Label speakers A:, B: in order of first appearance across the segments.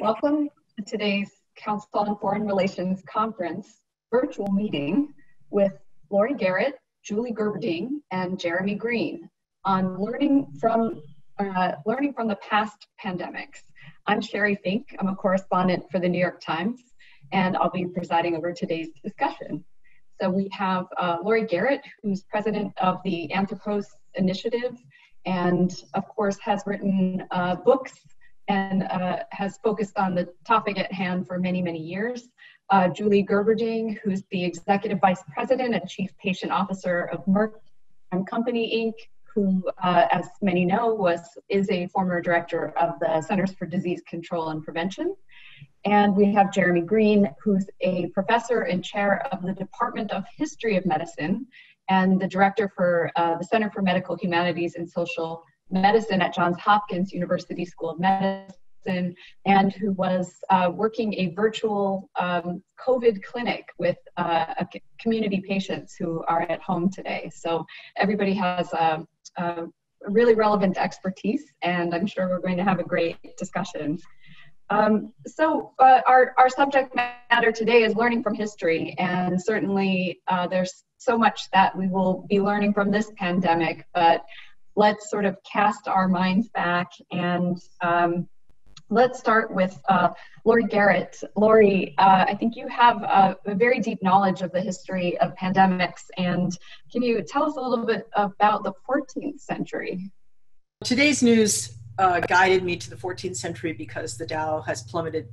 A: Welcome to today's Council on Foreign Relations Conference virtual meeting with Laurie Garrett, Julie Gerberding, and Jeremy Greene on learning from the past pandemics. I'm Sheri Fink. I'm a correspondent for the New York Times, and I'll be presiding over today's discussion. So we have Laurie Garrett, who's president of the Anthropos initiative, and of course has written books and has focused on the topic at hand for many, many years. Julie Gerberding, who's the Executive Vice President and Chief Patient Officer of Merck and Company, Inc., who, as many know, is a former director of the Centers for Disease Control and Prevention. And we have Jeremy Greene, who's a professor and chair of the Department of History of Medicine and the director for the Center for Medical Humanities and Social Medicine at Johns Hopkins University School of Medicine, and who was working a virtual COVID clinic with community patients who are at home today. So everybody has really relevant expertise, and I'm sure we're going to have a great discussion. Our subject matter today is learning from history, and certainly there's so much that we will be learning from this pandemic, but let's sort of cast our minds back and let's start with Laurie Garrett. Laurie, I think you have a very deep knowledge of the history of pandemics, and can you tell us a little bit about the 14th century?
B: Today's news guided me to the 14th century because the Dow has plummeted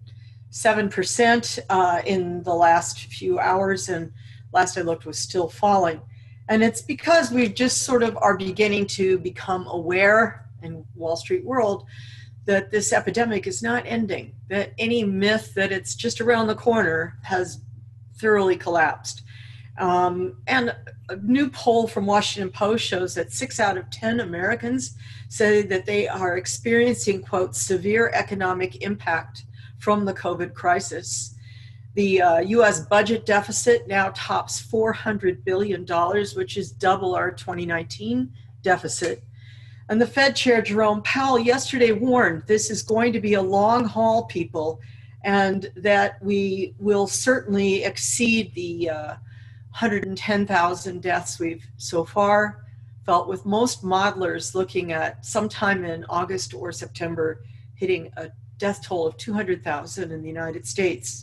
B: 7% in the last few hours, and last I looked was still falling. And it's because we just sort of are beginning to become aware in Wall Street world that this epidemic is not ending, that any myth that it's just around the corner has thoroughly collapsed. And a new poll from Washington Post shows that 6 out of 10 Americans say that they are experiencing, quote, severe economic impact from the COVID crisis. The U.S. budget deficit now tops $400 billion, which is double our 2019 deficit. And the Fed Chair Jerome Powell yesterday warned this is going to be a long haul, people, and that we will certainly exceed the 110,000 deaths we've so far felt, with most modelers looking at sometime in August or September hitting a death toll of 200,000 in the United States.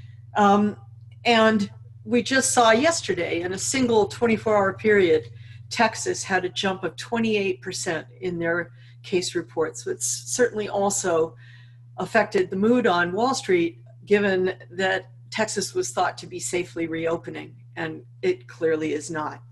B: And we just saw yesterday, in a single 24-hour period, Texas had a jump of 28% in their case reports, which certainly also affected the mood on Wall Street, given that Texas was thought to be safely reopening, and it clearly is not.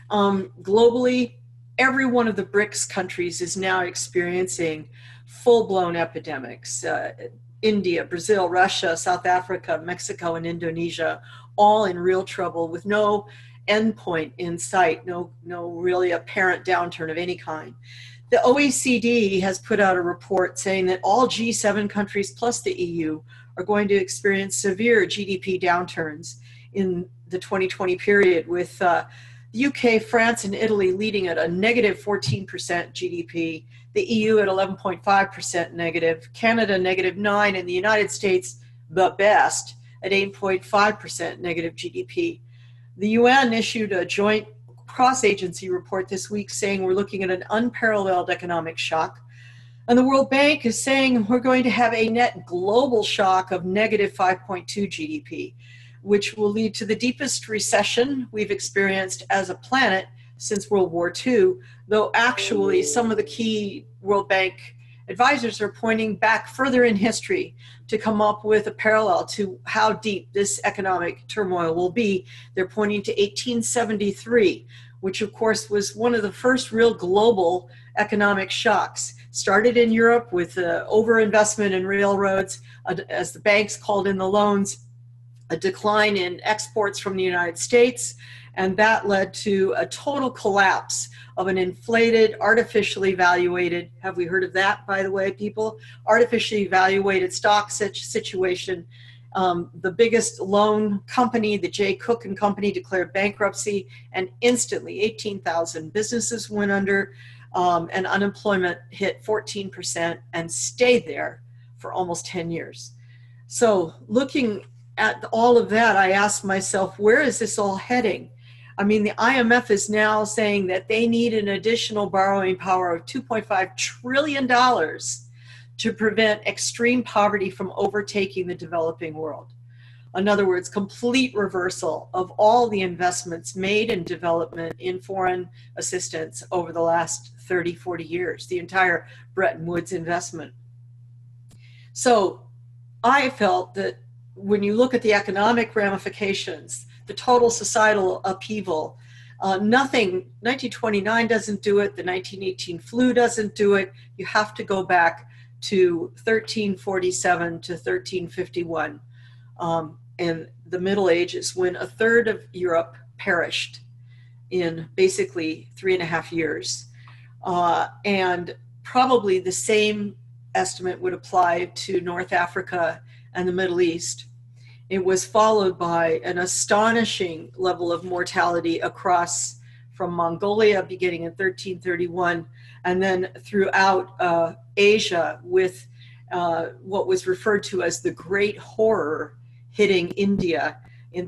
B: Globally, every one of the BRICS countries is now experiencing full-blown epidemics. India, Brazil, Russia, South Africa, Mexico, and Indonesia, all in real trouble with no endpoint in sight, no really apparent downturn of any kind. The OECD has put out a report saying that all G7 countries plus the EU are going to experience severe GDP downturns in the 2020 period, with the UK, France, and Italy leading at a negative 14% GDP, the EU at 11.5% negative, Canada negative 9%, and the United States, the best, at 8.5% negative GDP. The UN issued a joint cross-agency report this week saying we're looking at an unparalleled economic shock. And the World Bank is saying we're going to have a net global shock of negative 5.2 GDP, which will lead to the deepest recession we've experienced as a planet since World War II, though actually some of the key World Bank advisors are pointing back further in history to come up with a parallel to how deep this economic turmoil will be. They're pointing to 1873, which of course was one of the first real global economic shocks. Started in Europe with overinvestment in railroads, as the banks called in the loans, a decline in exports from the United States, and that led to a total collapse of an inflated, artificially valuated, have we heard of that, by the way, people? Artificially valuated stock situation. The biggest loan company, the J. Cook and Company, declared bankruptcy, and instantly 18,000 businesses went under, and unemployment hit 14% and stayed there for almost 10 years. So looking at all of that, I asked myself, where is this all heading? I mean, the IMF is now saying that they need an additional borrowing power of $2.5 trillion to prevent extreme poverty from overtaking the developing world. In other words, complete reversal of all the investments made in development in foreign assistance over the last 30, 40 years, the entire Bretton Woods investment. So I felt that when you look at the economic ramifications, the total societal upheaval, nothing, 1929 doesn't do it, the 1918 flu doesn't do it. You have to go back to 1347 to 1351. In the Middle Ages, when a third of Europe perished in basically 3.5 years. And probably the same estimate would apply to North Africa and the Middle East. It was followed by an astonishing level of mortality across from Mongolia beginning in 1331, and then throughout Asia with what was referred to as the Great Horror hitting India in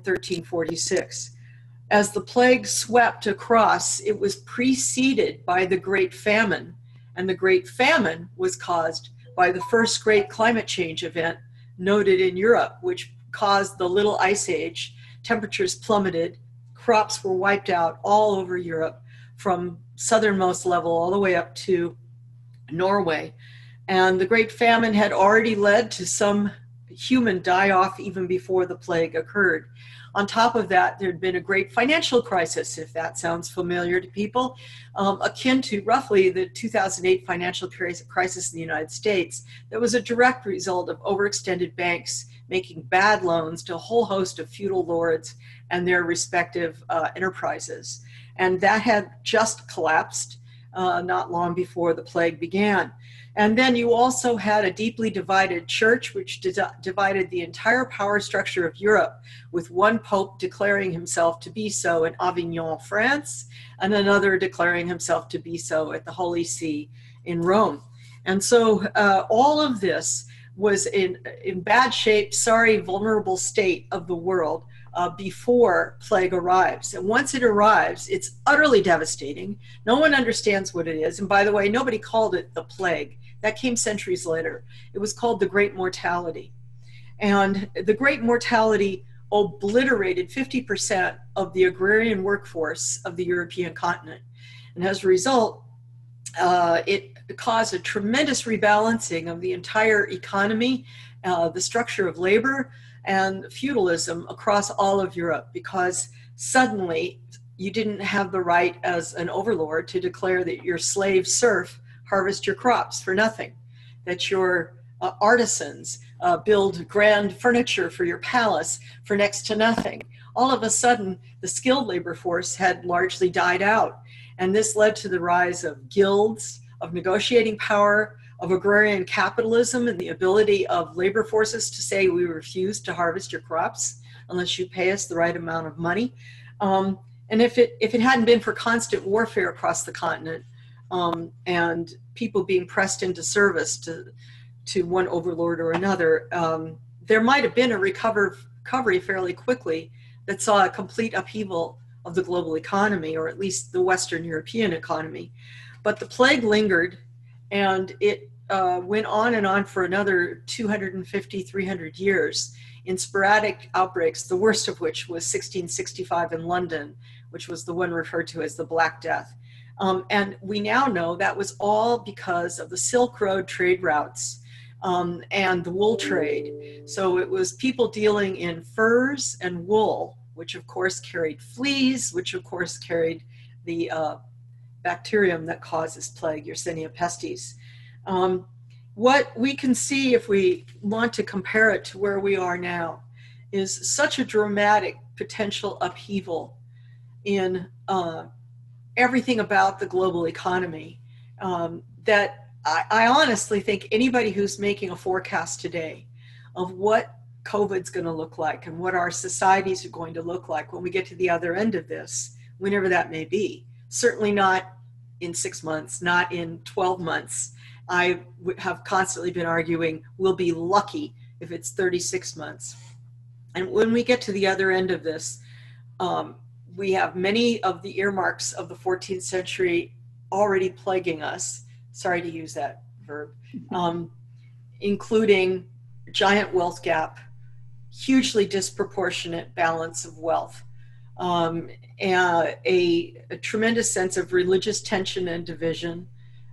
B: 1346. As the plague swept across, it was preceded by the Great Famine, and the Great Famine was caused by the first great climate change event noted in Europe, which caused the Little Ice Age. Temperatures plummeted, crops were wiped out all over Europe from southernmost level all the way up to Norway. And the Great Famine had already led to some human die-off even before the plague occurred. On top of that, there had been a great financial crisis, if that sounds familiar to people, akin to roughly the 2008 financial crisis in the United States. That was a direct result of overextended banks making bad loans to a whole host of feudal lords and their respective enterprises. And that had just collapsed not long before the plague began. And then you also had a deeply divided church, which divided the entire power structure of Europe, with one pope declaring himself to be so in Avignon, France, and another declaring himself to be so at the Holy See in Rome. And so all of this was in bad shape, vulnerable state of the world before plague arrives. And once it arrives, it's utterly devastating. No one understands what it is. And by the way, nobody called it the plague. That came centuries later. It was called the Great Mortality. And the Great Mortality obliterated 50% of the agrarian workforce of the European continent. And as a result, it caused a tremendous rebalancing of the entire economy, the structure of labor, and feudalism across all of Europe, because suddenly you didn't have the right as an overlord to declare that your slave serf harvest your crops for nothing, that your artisans build grand furniture for your palace for next to nothing. All of a sudden, the skilled labor force had largely died out. And this led to the rise of guilds, of negotiating power, of agrarian capitalism, and the ability of labor forces to say, we refuse to harvest your crops unless you pay us the right amount of money. And if it hadn't been for constant warfare across the continent, and people being pressed into service to one overlord or another, there might have been a recovery fairly quickly that saw a complete upheaval of the global economy, or at least the Western European economy. But the plague lingered, and it went on and on for another 250, 300 years in sporadic outbreaks, the worst of which was 1665 in London, which was the one referred to as the Black Death. And we now know that was all because of the Silk Road trade routes and the wool trade. So it was people dealing in furs and wool, which of course carried fleas, which of course carried the bacterium that causes plague, Yersinia pestis. What we can see, if we want to compare it to where we are now, is such a dramatic potential upheaval in everything about the global economy that I honestly think anybody who's making a forecast today of what COVID's going to look like and what our societies are going to look like when we get to the other end of this, whenever that may be, certainly not in 6 months, not in 12 months. I have constantly been arguing we'll be lucky if it's 36 months. And when we get to the other end of this, we have many of the earmarks of the 14th century already plaguing us. Sorry to use that verb. Including giant wealth gap, hugely disproportionate balance of wealth, and a tremendous sense of religious tension and division,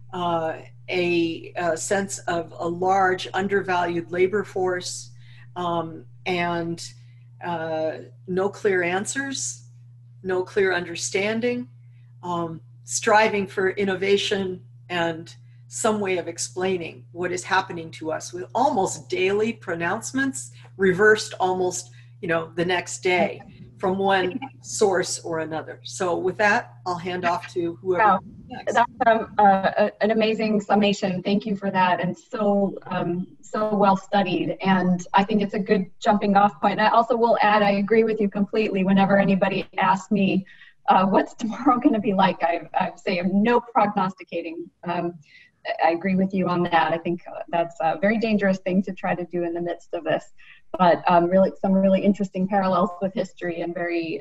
B: a sense of a large undervalued labor force, and no clear answers, no clear understanding, striving for innovation and some way of explaining what is happening to us, with almost daily pronouncements reversed almost, the next day from one source or another. So with that, I'll hand off to whoever.
A: Wow. That's an amazing summation. Thank you for that, and so well studied. And I think it's a good jumping off point. I also will add, I agree with you completely. Whenever anybody asks me, what's tomorrow going to be like, I say no prognosticating. I agree with you on that. I think that's a very dangerous thing to try to do in the midst of this. But really, some really interesting parallels with history and very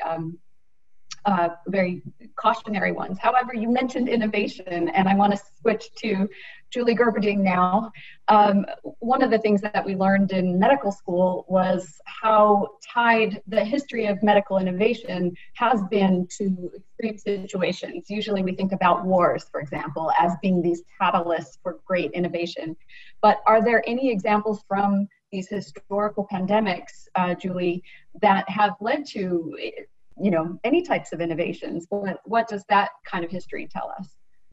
A: cautionary ones. However, you mentioned innovation, and I want to switch to Julie Gerberding now. One of the things that we learned in medical school was how tied the history of medical innovation has been to extreme situations. Usually we think about wars, for example, as being these catalysts for great innovation. But are there any examples from these historical pandemics, Julie, that have led to any types of innovations? What does that kind of history tell us?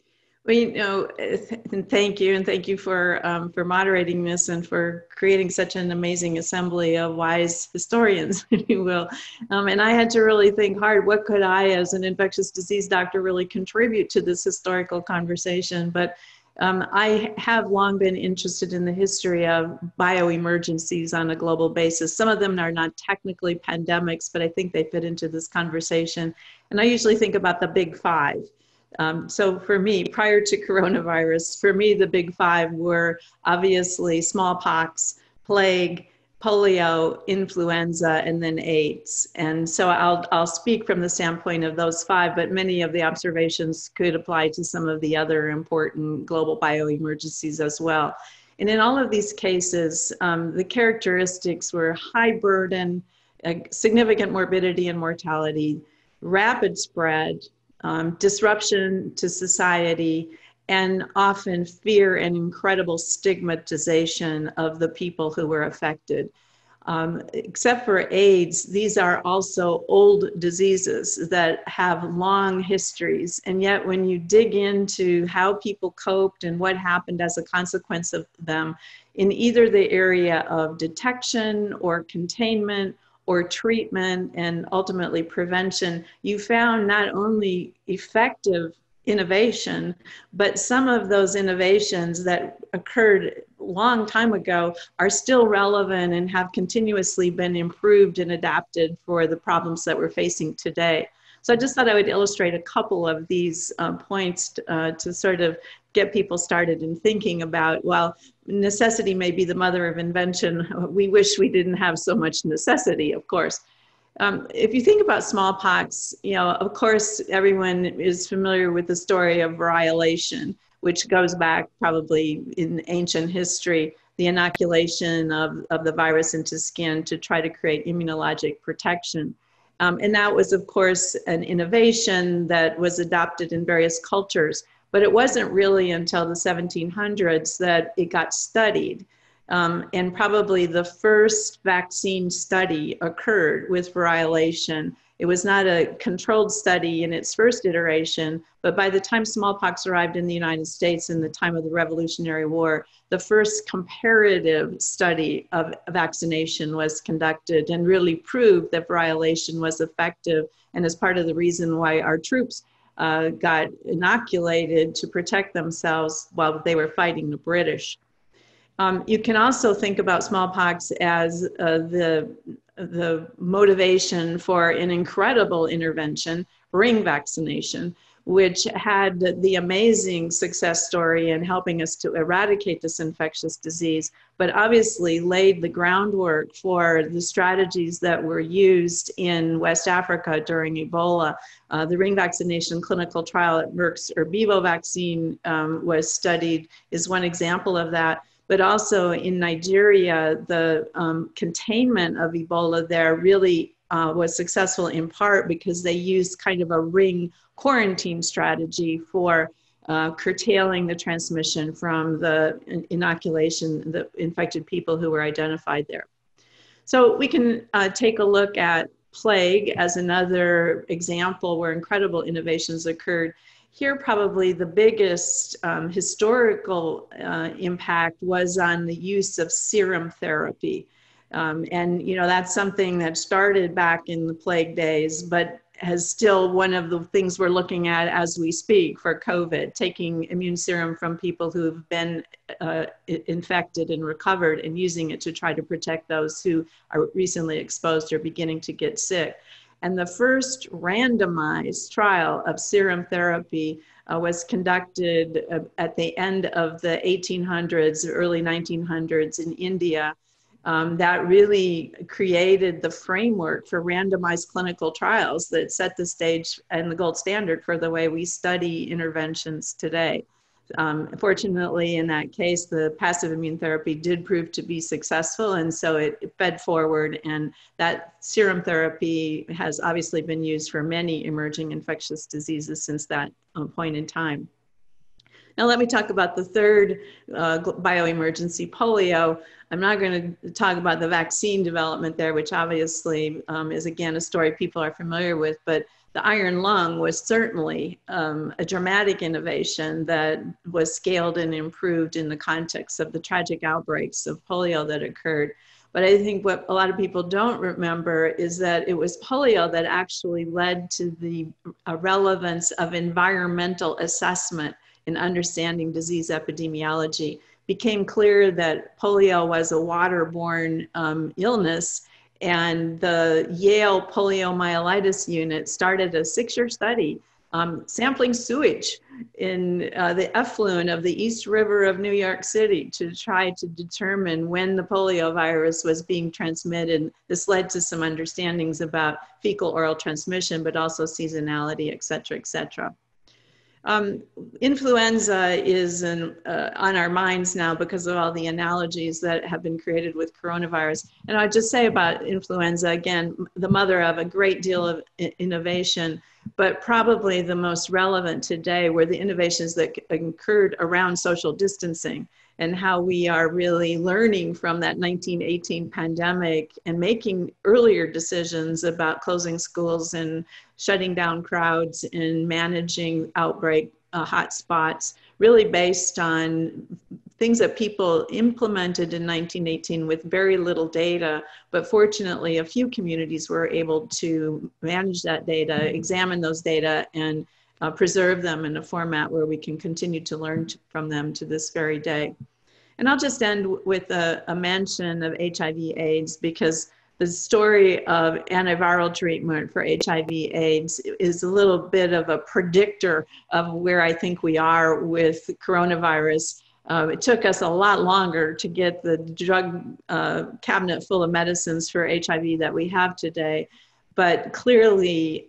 C: Well, thank you, and thank you for moderating this and for creating such an amazing assembly of wise historians, if you will. And I had to really think hard, what could I, as an infectious disease doctor, really contribute to this historical conversation? But I have long been interested in the history of bioemergencies on a global basis. Some of them are not technically pandemics, but I think they fit into this conversation. And I usually think about the big five. So for me, prior to coronavirus, for me, the big five were obviously smallpox, plague, polio, influenza, and then AIDS. And so I'll speak from the standpoint of those five, but many of the observations could apply to some of the other important global bioemergencies as well. And in all of these cases, the characteristics were high burden, significant morbidity and mortality, rapid spread, disruption to society, and often fear and incredible stigmatization of the people who were affected. Except for AIDS, these are also old diseases that have long histories. And yet when you dig into how people coped and what happened as a consequence of them in either the area of detection or containment or treatment and ultimately prevention, you found not only effective innovation, but some of those innovations that occurred a long time ago are still relevant and have continuously been improved and adapted for the problems that we're facing today. So I just thought I would illustrate a couple of these points to sort of get people started in thinking about, well, necessity may be the mother of invention. We wish we didn't have so much necessity, of course. If you think about smallpox, of course, everyone is familiar with the story of variolation, which goes back probably in ancient history, the inoculation of the virus into skin to try to create immunologic protection. And that was, of course, an innovation that was adopted in various cultures, but it wasn't really until the 1700s that it got studied. And probably the first vaccine study occurred with variolation. It was not a controlled study in its first iteration, but by the time smallpox arrived in the United States in the time of the Revolutionary War, the first comparative study of vaccination was conducted and really proved that variolation was effective, and is part of the reason why our troops got inoculated to protect themselves while they were fighting the British. You can also think about smallpox as the motivation for an incredible intervention, ring vaccination, which had the amazing success story in helping us to eradicate this infectious disease, but obviously laid the groundwork for the strategies that were used in West Africa during Ebola. The ring vaccination clinical trial at Merck's Erbevo vaccine was studied, is one example of that. But also in Nigeria, the containment of Ebola there really was successful in part because they used kind of a ring quarantine strategy for curtailing the transmission from the inoculation, the infected people who were identified there. So we can take a look at plague as another example where incredible innovations occurred. Here, probably the biggest historical impact was on the use of serum therapy. And, you know, that's something that started back in the plague days, but has still one of the things we're looking at as we speak for COVID, taking immune serum from people who've been infected and recovered and using it to try to protect those who are recently exposed or beginning to get sick. And the first randomized trial of serum therapy was conducted at the end of the 1800s, early 1900s in India. That really created the framework for randomized clinical trials that set the stage and the gold standard for the way we study interventions today. Fortunately, in that case, the passive immune therapy did prove to be successful, and so it fed forward, and that serum therapy has obviously been used for many emerging infectious diseases since that point in time. Now let me talk about the third bioemergency, polio. I'm not going to talk about the vaccine development there, which obviously is again a story people are familiar with, but the iron lung was certainly a dramatic innovation that was scaled and improved in the context of the tragic outbreaks of polio that occurred. But I think what a lot of people don't remember is that it was polio that actually led to the relevance of environmental assessment in understanding disease epidemiology. Became clear that polio was a waterborne illness, and the Yale poliomyelitis unit started a 6-year study sampling sewage in the effluent of the East River of New York City to try to determine when the polio virus was being transmitted. This led to some understandings about fecal oral transmission, but also seasonality, et cetera, et cetera. Influenza is on our minds now because of all the analogies that have been created with coronavirus. And I'd just say about influenza, again, the mother of a great deal of innovation, but probably the most relevant today were the innovations that occurred around social distancing and how we are really learning from that 1918 pandemic and making earlier decisions about closing schools and shutting down crowds and managing outbreak hotspots, really based on things that people implemented in 1918 with very little data. But fortunately, a few communities were able to manage that data, examine those data, and preserve them in a format where we can continue to learn from them to this very day. And I'll just end with a mention of HIV/AIDS, because the story of antiviral treatment for HIV/AIDS is a little bit of a predictor of where I think we are with coronavirus. It took us a lot longer to get the drug cabinet full of medicines for HIV that we have today. But clearly,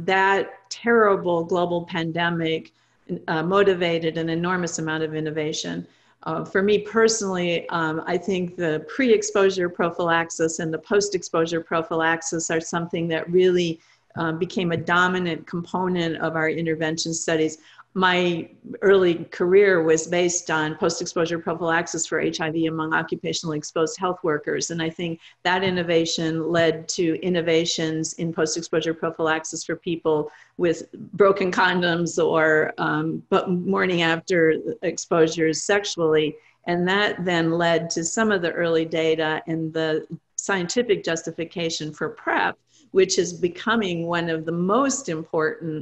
C: that terrible global pandemic motivated an enormous amount of innovation. For me personally, I think the pre-exposure prophylaxis and the post-exposure prophylaxis are something that really became a dominant component of our intervention studies. My early career was based on post-exposure prophylaxis for HIV among occupationally exposed health workers. And I think that innovation led to innovations in post-exposure prophylaxis for people with broken condoms or morning after exposures sexually. And that then led to some of the early data and the scientific justification for PrEP, which is becoming one of the most important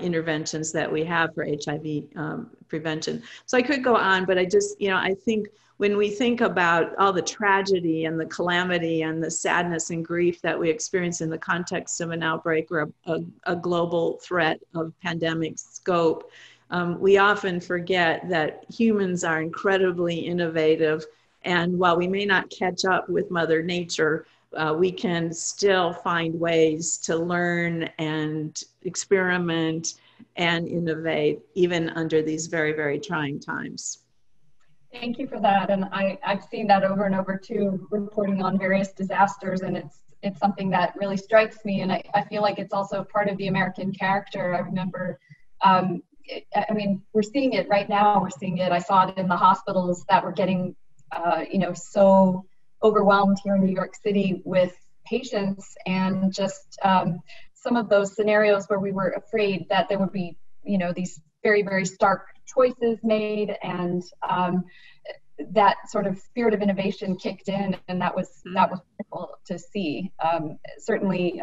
C: interventions that we have for HIV prevention. So I could go on, but I just, I think when we think about all the tragedy and the calamity and the sadness and grief that we experience in the context of an outbreak or a global threat of pandemic scope, we often forget that humans are incredibly innovative. And while we may not catch up with Mother Nature, we can still find ways to learn and experiment and innovate, even under these very, very trying times.
A: Thank you for that. And I've seen that over and over too, reporting on various disasters, and it's something that really strikes me. And I feel like it's also part of the American character. I remember, I mean, we're seeing it right now. We're seeing it. I saw it in the hospitals that were getting, so overwhelmed here in New York City with patients, and just some of those scenarios where we were afraid that there would be, these very, very stark choices made, and that sort of spirit of innovation kicked in, and that was wonderful to see. Certainly,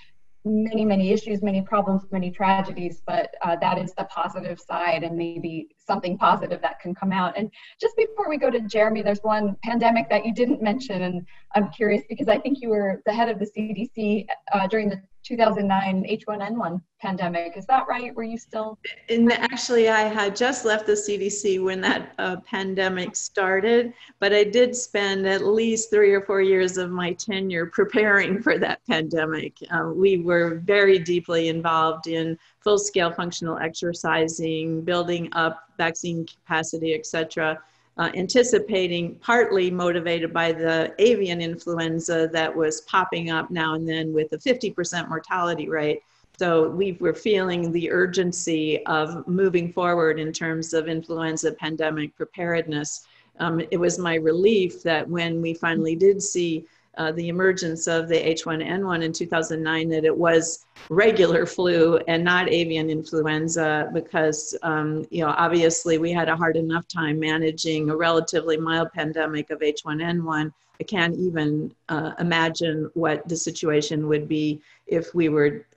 A: many issues, many problems, many tragedies, but that is the positive side, and maybe something positive that can come out. And just before we go to Jeremy, there's one pandemic that you didn't mention, and I'm curious because I think you were the head of the CDC during the 2009 H1N1 pandemic. Is that right? Were you still?
C: And actually, I had just left the CDC when that pandemic started, but I did spend at least 3 or 4 years of my tenure preparing for that pandemic. We were very deeply involved in full-scale functional exercising, building up vaccine capacity, et cetera, anticipating, partly motivated by the avian influenza that was popping up now and then with a 50% mortality rate. So we were feeling the urgency of moving forward in terms of influenza pandemic preparedness. It was my relief that when we finally did see the emergence of the H1N1 in 2009, that it was regular flu and not avian influenza, because obviously we had a hard enough time managing a relatively mild pandemic of H1N1. I can't even imagine what the situation would be if we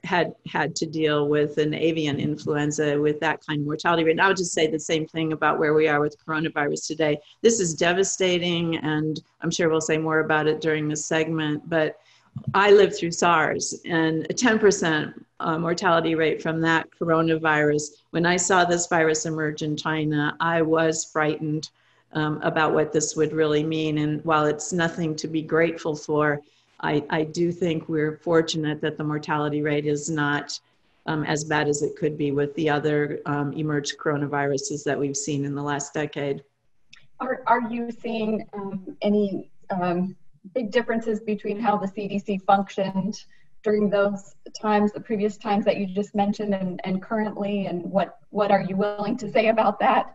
C: had to deal with an avian influenza with that kind of mortality rate. And I would just say the same thing about where we are with coronavirus today. This is devastating, and I'm sure we'll say more about it during this segment, but I lived through SARS, and a 10% mortality rate from that coronavirus. When I saw this virus emerge in China, I was frightened about what this would really mean. And while it's nothing to be grateful for, I do think we're fortunate that the mortality rate is not as bad as it could be with the other emerged coronaviruses that we've seen in the last decade.
A: Are you seeing any big differences between how the CDC functioned during those times, the previous times that you just mentioned, and currently, and what are you willing to say about that?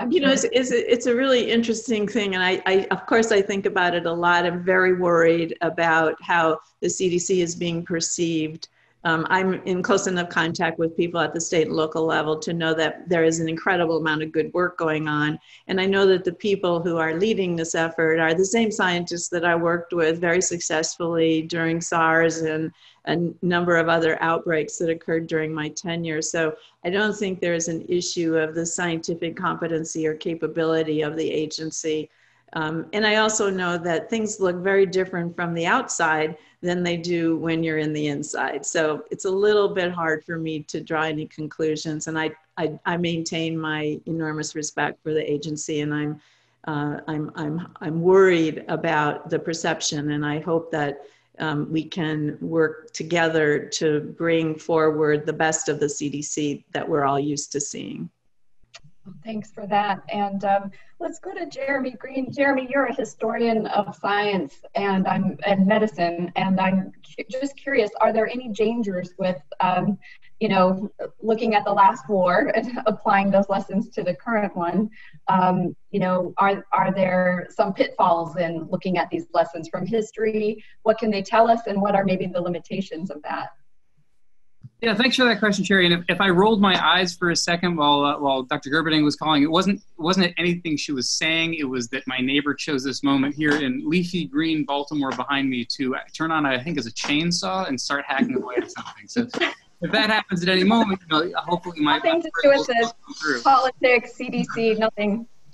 C: It's a really interesting thing, and I of course I think about it a lot. I'm very worried about how the CDC is being perceived. I'm in close enough contact with people at the state and local level to know that there is an incredible amount of good work going on. And I know that the people who are leading this effort are the same scientists that I worked with very successfully during SARS and a number of other outbreaks that occurred during my tenure. So I don't think there's an issue of the scientific competency or capability of the agency. And I also know that things look very different from the outside than they do when you're in the inside. So it's a little bit hard for me to draw any conclusions. And I maintain my enormous respect for the agency, and I'm worried about the perception, and I hope that we can work together to bring forward the best of the CDC that we're all used to seeing.
A: Thanks for that. And let's go to Jeremy Greene. Jeremy, you're a historian of science and medicine, and I'm just curious, are there any dangers with, looking at the last war and applying those lessons to the current one? Are there some pitfalls in looking at these lessons from history? What can they tell us, and what are maybe the limitations of that?
D: Yeah, thanks for that question, Sheri. And if I rolled my eyes for a second while Dr. Gerberding was calling, it wasn't anything she was saying. It was that my neighbor chose this moment here in leafy green Baltimore behind me to turn on, I think, as a chainsaw and start hacking away at something. So if that happens at any moment, hopefully my
A: nothing to do with this, politics, CDC, nothing.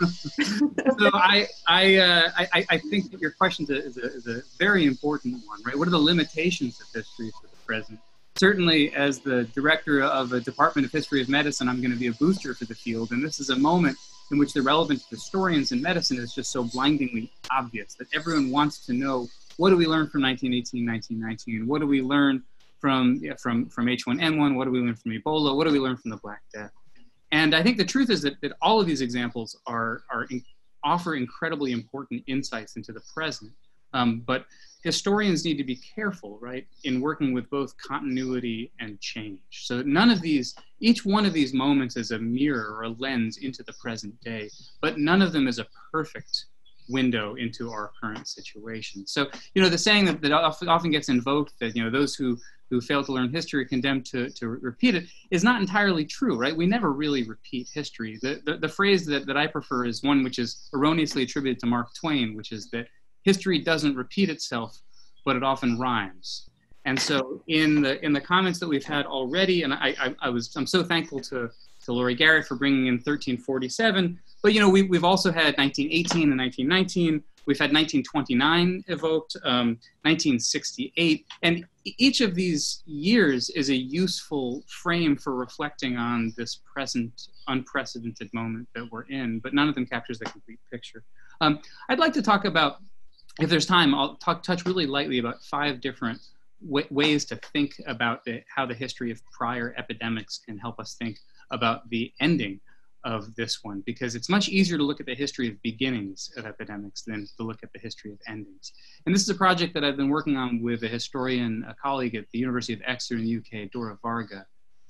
D: So I think that your question is a very important one, right? What are the limitations of history for the present? Certainly, as the director of a Department of History of Medicine, I'm going to be a booster for the field, and this is a moment in which the relevance of historians in medicine is just so blindingly obvious that everyone wants to know, what do we learn from 1918, 1919? What do we learn from H1N1? What do we learn from Ebola? What do we learn from the Black Death? And I think the truth is that all of these examples offer incredibly important insights into the present. But historians need to be careful, right, in working with both continuity and change. So none of these, each one of these moments is a mirror or a lens into the present day, but none of them is a perfect window into our current situation. So, the saying that often gets invoked, that, those who fail to learn history are condemned to repeat it, is not entirely true, right? We never really repeat history. The phrase that I prefer is one which is erroneously attributed to Mark Twain, which is that history doesn't repeat itself, but it often rhymes. And so in the comments that we've had already, and I'm so thankful to Laurie Garrett for bringing in 1347, but we've also had 1918 and 1919. We've had 1929 evoked, 1968, and each of these years is a useful frame for reflecting on this present unprecedented moment that we're in, but none of them captures the complete picture. I'd like to talk about, if there's time, I'll touch really lightly about 5 different ways to think about how the history of prior epidemics can help us think about the ending of this one, because it's much easier to look at the history of beginnings of epidemics than to look at the history of endings. And this is a project that I've been working on with a colleague at the University of Exeter in the UK, Dora Varga.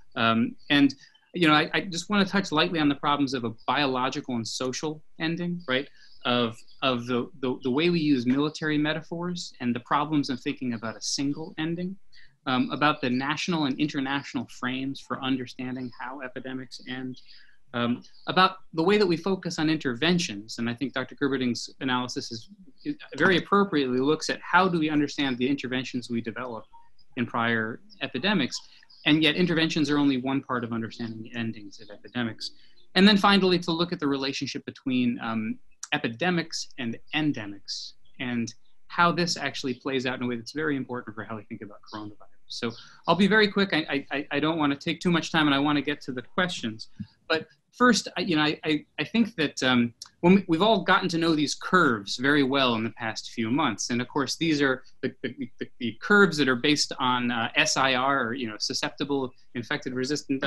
D: I just want to touch lightly on the problems of a biological and social ending, right? Of the way we use military metaphors and the problems of thinking about a single ending, about the national and international frames for understanding how epidemics end, about the way that we focus on interventions. And I think Dr. Gerberding's analysis very appropriately looks at how do we understand the interventions we develop in prior epidemics, and yet interventions are only one part of understanding the endings of epidemics. And then finally, to look at the relationship between epidemics and endemics, and how this actually plays out in a way that's very important for how we think about coronavirus. So I'll be very quick. I don't want to take too much time, and I want to get to the questions. But first, I think that when we've all gotten to know these curves very well in the past few months, and of course these are the curves that are based on SIR, or susceptible, infected, resistant,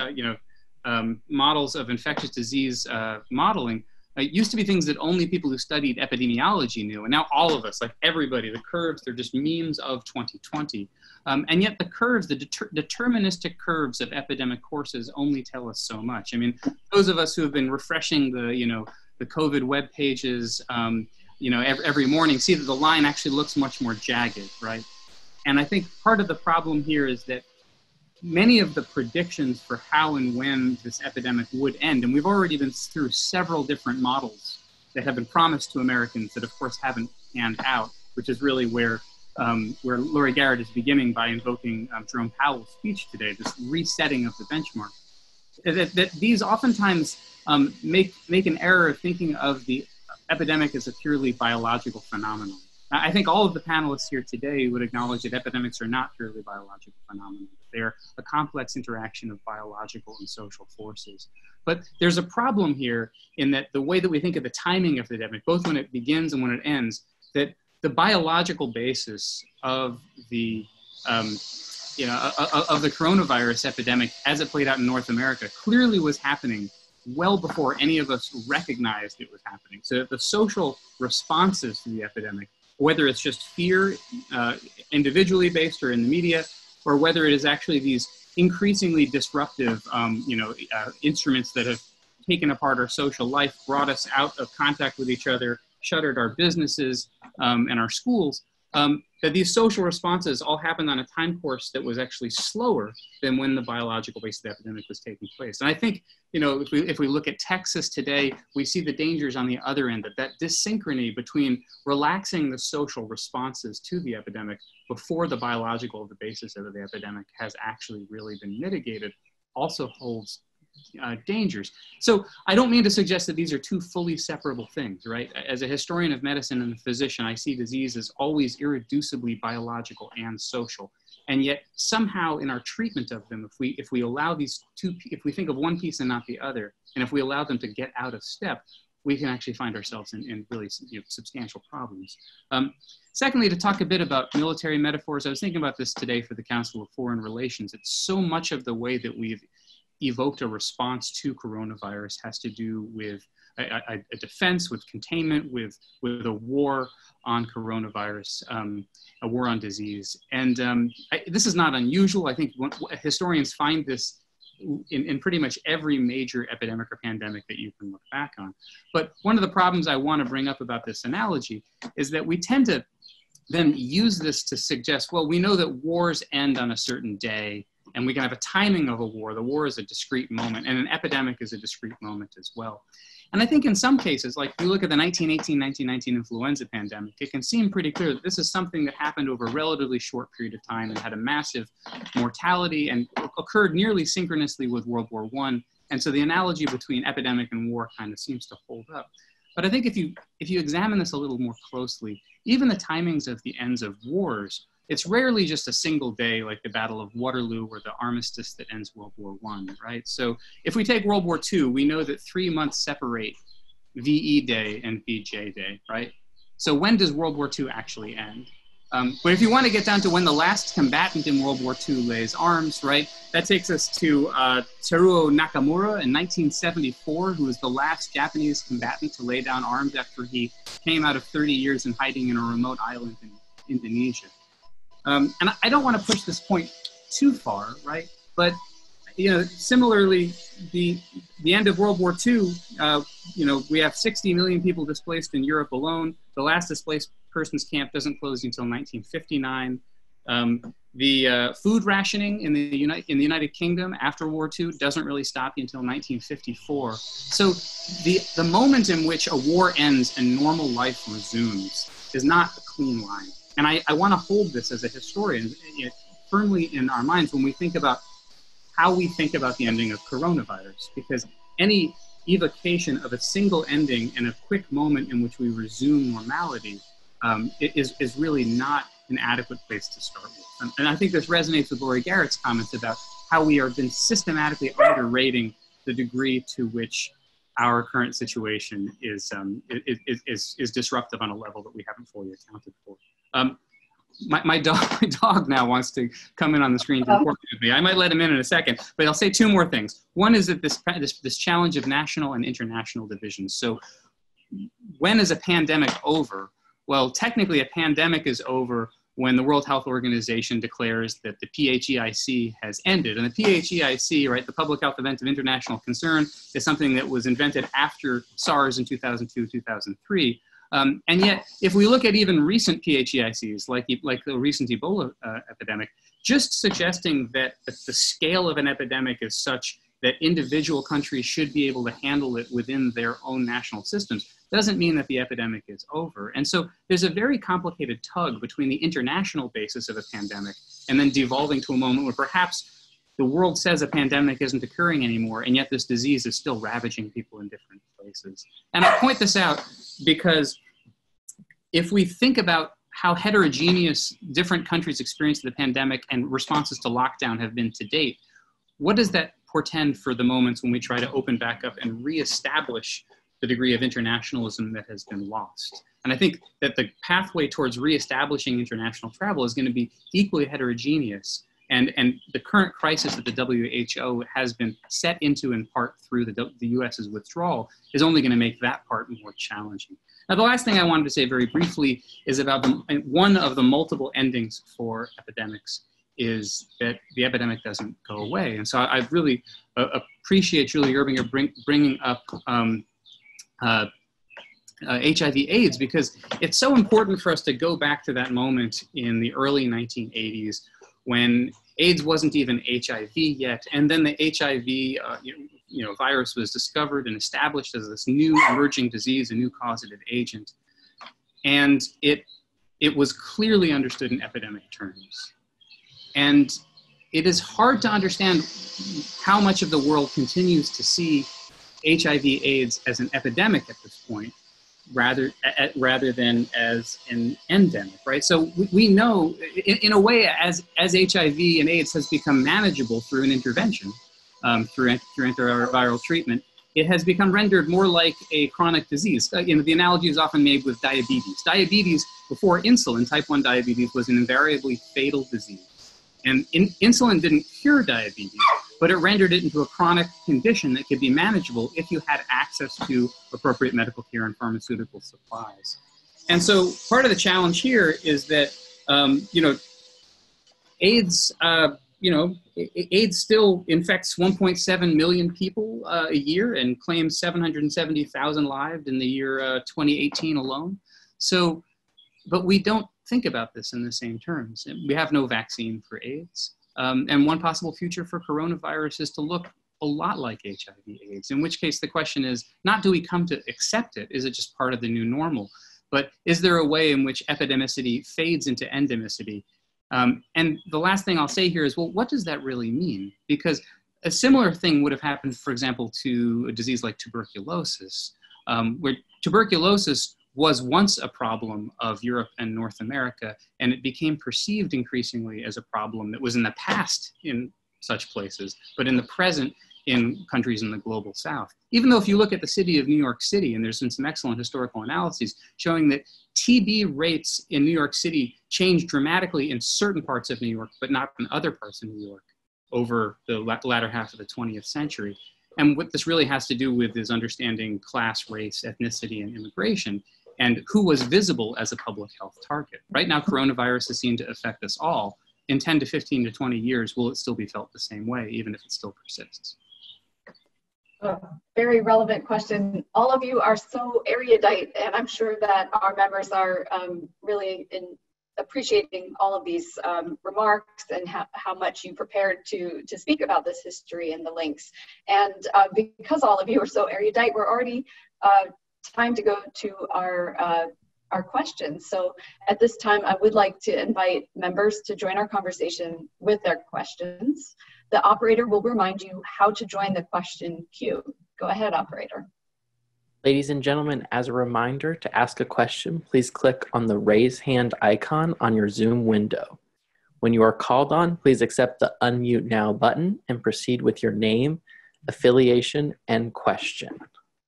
D: models of infectious disease modeling. It used to be things that only people who studied epidemiology knew, and now all of us, like everybody, the curves, they're just memes of 2020. And yet the curves, the deterministic curves of epidemic courses only tell us so much. I mean, those of us who have been refreshing the COVID web pages, every morning see that the line actually looks much more jagged, right? And I think part of the problem here is that many of the predictions for how and when this epidemic would end, and we've already been through several different models that have been promised to Americans that of course haven't panned out, which is really where Laurie Garrett is beginning by invoking Jerome Powell's speech today, this resetting of the benchmark. That these oftentimes make an error of thinking of the epidemic as a purely biological phenomenon. I think all of the panelists here today would acknowledge that epidemics are not purely biological phenomena. They're a complex interaction of biological and social forces. But there's a problem here in that the way that we think of the timing of the epidemic, both when it begins and when it ends, that the biological basis of the coronavirus epidemic as it played out in North America clearly was happening well before any of us recognized it was happening. So the social responses to the epidemic, whether it's just fear, individually based or in the media, or whether it is actually these increasingly disruptive, instruments that have taken apart our social life, brought us out of contact with each other, shuttered our businesses and our schools, that these social responses all happened on a time course that was actually slower than when the biological base of the epidemic was taking place. And I think, if we look at Texas today, we see the dangers on the other end, that dyssynchrony between relaxing the social responses to the epidemic before the biological, the basis of the epidemic has actually really been mitigated, also holds dangers. So I don't mean to suggest that these are two fully separable things, right? As a historian of medicine and a physician, I see disease as always irreducibly biological and social. And yet somehow in our treatment of them, if we allow these two, if we think of one piece and not the other, and if we allow them to get out of step, we can actually find ourselves in really substantial problems. Secondly, to talk a bit about military metaphors, I was thinking about this today for the Council of Foreign Relations. It's so much of the way that we've evoked a response to coronavirus has to do with a defense, with containment, with a war on coronavirus, a war on disease. And this is not unusual. I think historians find this in pretty much every major epidemic or pandemic that you can look back on. But one of the problems I want to bring up about this analogy is that we tend to then use this to suggest, well, we know that wars end on a certain day, and we can have a timing of a war. The war is a discrete moment, and an epidemic is a discrete moment as well. And I think in some cases, like if you look at the 1918-1919 influenza pandemic, it can seem pretty clear that this is something that happened over a relatively short period of time and had a massive mortality and occurred nearly synchronously with World War I. And so the analogy between epidemic and war kind of seems to hold up. But I think if you examine this a little more closely, even the timings of the ends of wars, it's rarely just a single day like the Battle of Waterloo or the armistice that ends World War I, right? So if we take World War II, we know that 3 months separate VE Day and VJ Day, right? So when does World War II actually end? But if you want to get down to when the last combatant in World War II lays arms, right, that takes us to Teruo Nakamura in 1974, who was the last Japanese combatant to lay down arms after he came out of 30 years in hiding in a remote island in Indonesia. And I don't want to push this point too far, right? But similarly, the end of World War II, we have 60 million people displaced in Europe alone. The last displaced persons camp doesn't close until 1959. The food rationing in the United Kingdom after World War II doesn't really stop until 1954. So the moment in which a war ends and normal life resumes is not a clean line. And I want to hold this as a historian firmly in our minds when we think about how we think about the ending of coronavirus, because any evocation of a single ending and a quick moment in which we resume normality is really not an adequate place to start with. And I think this resonates with Laurie Garrett's comments about how we have been systematically underrating the degree to which our current situation is disruptive on a level that we haven't fully accounted for. My dog now wants to come in on the screen to report with me. I might let him in a second, but I'll say two more things. One is that this challenge of national and international divisions. So when is a pandemic over? Well, technically a pandemic is over when the World Health Organization declares that the PHEIC has ended. And the PHEIC, right, the Public Health Event of International Concern, is something that was invented after SARS in 2002, 2003. And yet, if we look at even recent PHEICs, like the recent Ebola epidemic, just suggesting that the scale of an epidemic is such that individual countries should be able to handle it within their own national systems doesn't mean that the epidemic is over. And so there's a very complicated tug between the international basis of a pandemic and then devolving to a moment where perhaps the world says a pandemic isn't occurring anymore, and yet this disease is still ravaging people in different places. And I point this out because if we think about how heterogeneous different countries' experience of the pandemic and responses to lockdown have been to date, what does that portend for the moments when we try to open back up and reestablish the degree of internationalism that has been lost? And I think that the pathway towards reestablishing international travel is going to be equally heterogeneous. And the current crisis that the WHO has been set into in part through the US's withdrawal is only going to make that part more challenging. Now, the last thing I wanted to say very briefly is about one of the multiple endings for epidemics is that the epidemic doesn't go away. And so I really appreciate Julie Gerbinger bringing up HIV/AIDS, because it's so important for us to go back to that moment in the early 1980s when AIDS wasn't even HIV yet, and then the HIV virus was discovered and established as this new emerging disease, a new causative agent, and it was clearly understood in epidemic terms. And it is hard to understand how much of the world continues to see HIV/AIDS as an epidemic at this point, rather than as an endemic, right? So we know, in a way, as HIV and AIDS has become manageable through an intervention, through antiviral treatment, it has become rendered more like a chronic disease. You know, the analogy is often made with diabetes. Diabetes, before insulin, type 1 diabetes, was an invariably fatal disease. And insulin didn't cure diabetes, but it rendered it into a chronic condition that could be manageable if you had access to appropriate medical care and pharmaceutical supplies. And so part of the challenge here is that, AIDS, AIDS still infects 1.7 million people a year and claims 770,000 lives in the year 2018 alone. So, but we don't think about this in the same terms. We have no vaccine for AIDS. And one possible future for coronavirus is to look a lot like HIV/AIDS, in which case the question is not, do we come to accept it? Is it just part of the new normal? But is there a way in which epidemicity fades into endemicity? And the last thing I'll say here is, well, what does that really mean? Because a similar thing would have happened, for example, to a disease like tuberculosis, where tuberculosis was once a problem of Europe and North America, and it became perceived increasingly as a problem that was in the past in such places, but in the present in countries in the global south. Even though if you look at the city of New York City, and there's been some excellent historical analyses showing that TB rates in New York City changed dramatically in certain parts of New York, but not in other parts of New York over the latter half of the 20th century. And what this really has to do with is understanding class, race, ethnicity, and immigration, and who was visible as a public health target. Right now, coronavirus is seen to affect us all. In 10 to 15 to 20 years, will it still be felt the same way, even if it still persists?
A: Very relevant question. All of you are so erudite, and I'm sure that our members are really appreciating all of these remarks and how much you prepared to speak about this history and the links. And because all of you are so erudite, we're already time to go to our questions. So at this time, I would like to invite members to join our conversation with their questions. The operator will remind you how to join the question queue. Go ahead, operator.
E: Ladies and gentlemen, as a reminder, to ask a question, please click on the raise hand icon on your Zoom window. When you are called on, please accept the unmute now button and proceed with your name, affiliation, and question.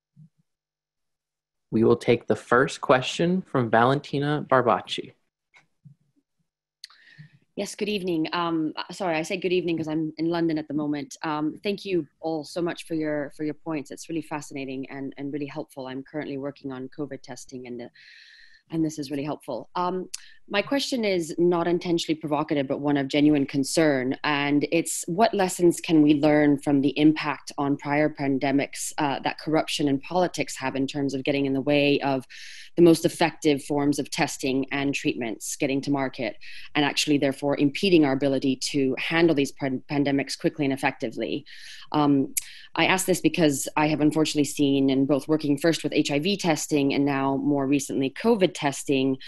E: We will take the first question from Valentina Barbacci.
F: Yes, good evening. Sorry, I say good evening because I'm in London at the moment. Thank you all so much for your points. It's really fascinating and really helpful. I'm currently working on COVID testing and this is really helpful. My question is not intentionally provocative, but one of genuine concern. And it's, what lessons can we learn from the impact on prior pandemics that corruption and politics have in terms of getting in the way of the most effective forms of testing and treatments getting to market, and actually therefore impeding our ability to handle these pandemics quickly and effectively? I ask this because I have unfortunately seen, in both working first with HIV testing and now more recently COVID testing,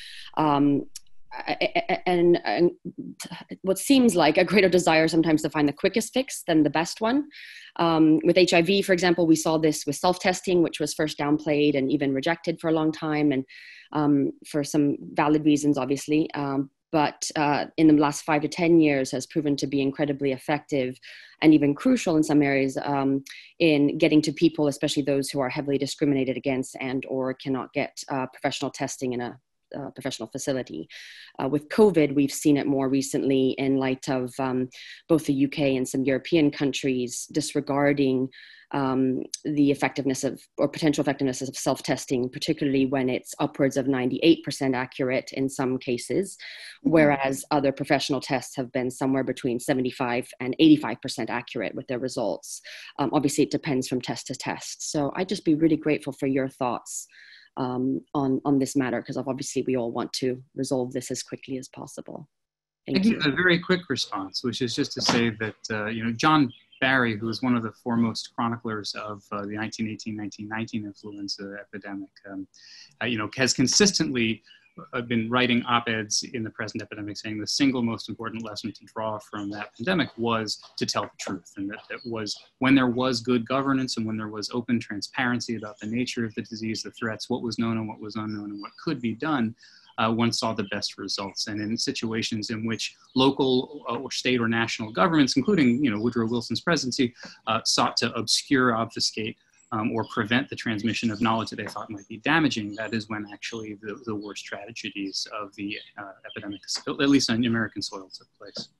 F: and what seems like a greater desire sometimes to find the quickest fix than the best one. With HIV, for example, we saw this with self-testing, which was first downplayed and even rejected for a long time, and for some valid reasons, obviously. But in the last 5 to 10 years has proven to be incredibly effective and even crucial in some areas in getting to people, especially those who are heavily discriminated against and or cannot get professional testing in a professional facility. With COVID, we've seen it more recently in light of both the UK and some European countries disregarding the effectiveness of, or potential effectiveness of self-testing, particularly when it's upwards of 98% accurate in some cases, whereas other professional tests have been somewhere between 75 and 85% accurate with their results. Obviously, it depends from test to test. So I'd just be really grateful for your thoughts on this matter, because obviously we all want to resolve this as quickly as possible. Thank you.
D: A very quick response, which is just to say that John Barry, who is one of the foremost chroniclers of the 1918-1919 influenza epidemic, has consistently I've been writing op-eds in the present epidemic saying the single most important lesson to draw from that pandemic was to tell the truth. And that was when there was good governance and when there was open transparency about the nature of the disease, the threats, what was known and what was unknown and what could be done, one saw the best results. And in situations in which local or state or national governments, including Woodrow Wilson's presidency, sought to obscure, obfuscate, or prevent the transmission of knowledge that they thought might be damaging, that is when actually the worst tragedies of the epidemic, at least on American soil, took place.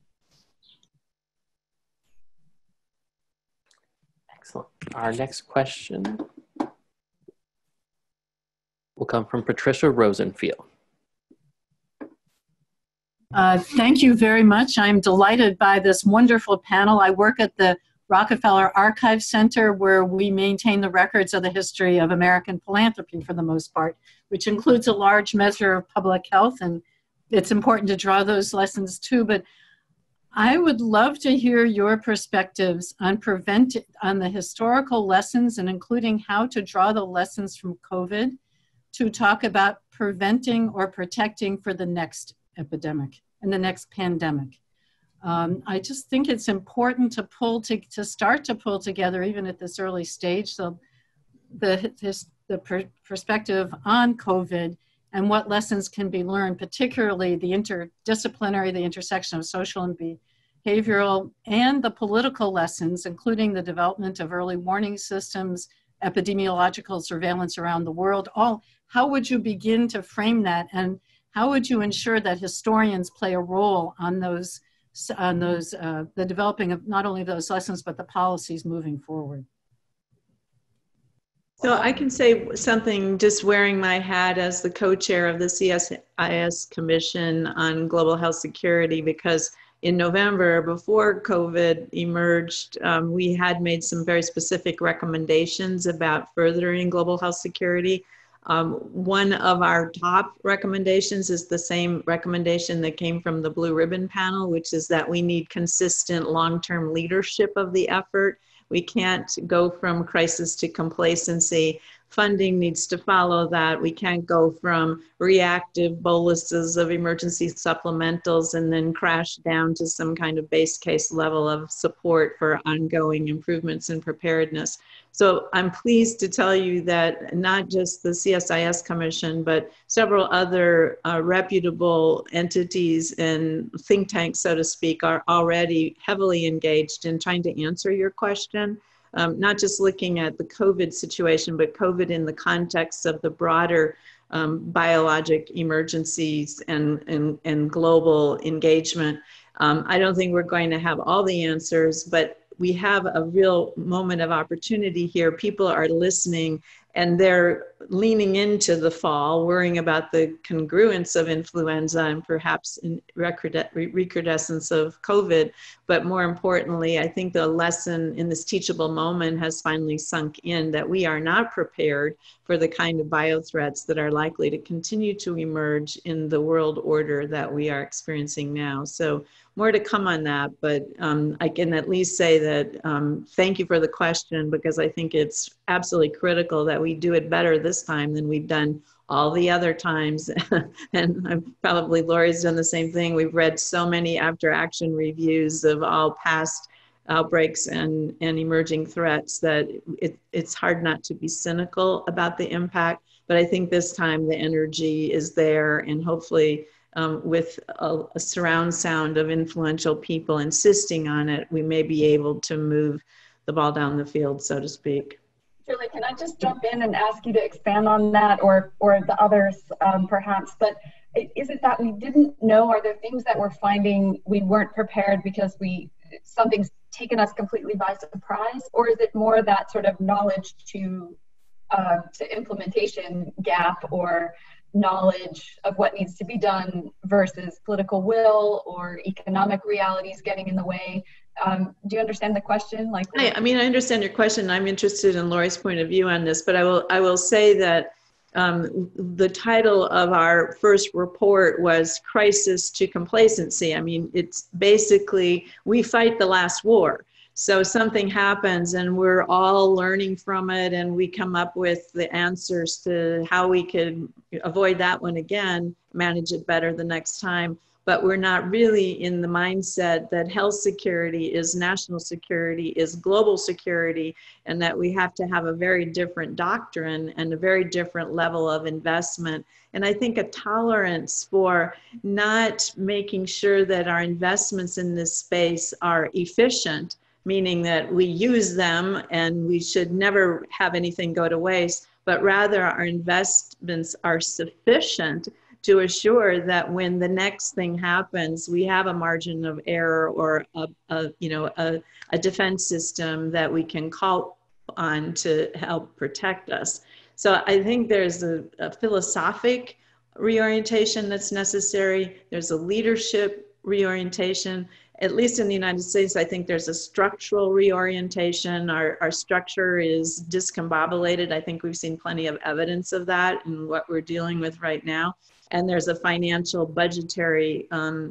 E: Excellent. Our next question will come from Patricia Rosenfield.
G: Thank you very much. I'm delighted by this wonderful panel. I work at the Rockefeller Archive Center, where we maintain the records of the history of American philanthropy for the most part, which includes a large measure of public health, and it's important to draw those lessons too. But I would love to hear your perspectives on the historical lessons, and including how to draw the lessons from COVID to talk about preventing or protecting for the next epidemic and the next pandemic. I just think it's important to start to pull together, even at this early stage, so the perspective on COVID and what lessons can be learned, particularly the interdisciplinary, the intersection of social and behavioral, and the political lessons, including the development of early warning systems, epidemiological surveillance around the world. How would you begin to frame that, and how would you ensure that historians play a role on the developing of not only those lessons, but the policies moving forward?
C: So I can say something just wearing my hat as the co-chair of the CSIS Commission on Global Health Security, because in November, before COVID emerged, we had made some very specific recommendations about furthering global health security. One of our top recommendations is the same recommendation that came from the Blue Ribbon panel, which is that we need consistent long-term leadership of the effort. We can't go from crisis to complacency. Funding needs to follow that. We can't go from reactive boluses of emergency supplementals and then crash down to some kind of base case level of support for ongoing improvements in preparedness. So I'm pleased to tell you that not just the CSIS Commission, but several other reputable entities and think tanks, so to speak, are already heavily engaged in trying to answer your question. Not just looking at the COVID situation, but COVID in the context of the broader biologic emergencies and global engagement. I don't think we're going to have all the answers, but we have a real moment of opportunity here. People are listening and they're leaning into the fall, worrying about the congruence of influenza and perhaps in recrudescence of COVID. But more importantly, I think the lesson in this teachable moment has finally sunk in that we are not prepared for the kind of biothreats that are likely to continue to emerge in the world order that we are experiencing now. So more to come on that, but I can at least say that thank you for the question, because I think it's absolutely critical that we do it better this time than we've done all the other times. And probably Laurie's done the same thing. We've read so many after action reviews of all past outbreaks and emerging threats that it's hard not to be cynical about the impact. But I think this time the energy is there, and hopefully with a surround sound of influential people insisting on it, we may be able to move the ball down the field, so to speak.
A: Julie, can I just jump in and ask you to expand on that, or the others perhaps? But is it that we didn't know? Are there things that we're finding we weren't prepared because something's taken us completely by surprise? Or is it more that sort of knowledge to implementation gap, or knowledge of what needs to be done versus political will or economic realities getting in the way? Do you understand the question?
C: I mean, I understand your question. I'm interested in Laurie's point of view on this, but I will say that the title of our first report was Crisis to Complacency. I mean, it's basically, we fight the last war. So something happens and we're all learning from it, and we come up with the answers to how we could avoid that one again, manage it better the next time. But we're not really in the mindset that health security is national security, is global security, and that we have to have a very different doctrine and a very different level of investment. And I think a tolerance for not making sure that our investments in this space are efficient, meaning that we use them and we should never have anything go to waste, but rather our investments are sufficient to assure that when the next thing happens, we have a margin of error or a defense system that we can call on to help protect us. So I think there's a philosophic reorientation that's necessary. There's a leadership reorientation. At least in the United States, I think there's a structural reorientation. Our structure is discombobulated. I think we've seen plenty of evidence of that in what we're dealing with right now. And there's a financial budgetary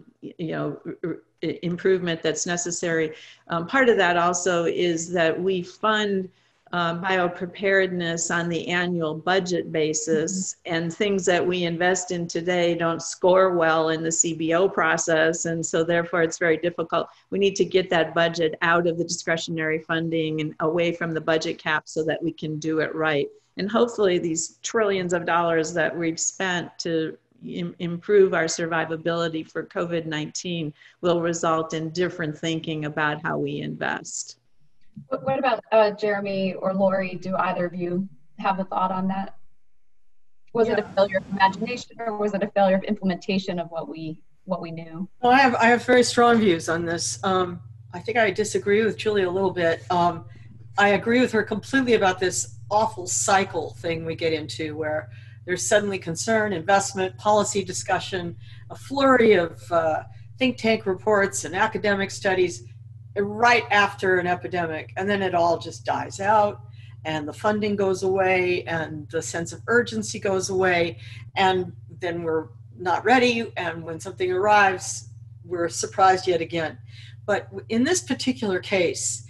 C: improvement that's necessary. Part of that also is that we fund biopreparedness on the annual budget basis, and things that we invest in today don't score well in the CBO process, and so therefore it's very difficult. We need to get that budget out of the discretionary funding and away from the budget cap so that we can do it right. And hopefully these trillions of dollars that we've spent to improve our survivability for COVID-19 will result in different thinking about how we invest.
A: What about Jeremy or Laurie? Do either of you have a thought on that? Was it a failure of imagination, or was it a failure of implementation of what we knew?
B: Well, I have very strong views on this. I think I disagree with Julie a little bit. I agree with her completely about this awful cycle thing we get into, where there's suddenly concern, investment, policy discussion, a flurry of think tank reports and academic studies right after an epidemic, and then it all just dies out, and the funding goes away, and the sense of urgency goes away, and then we're not ready, and when something arrives, we're surprised yet again. But in this particular case,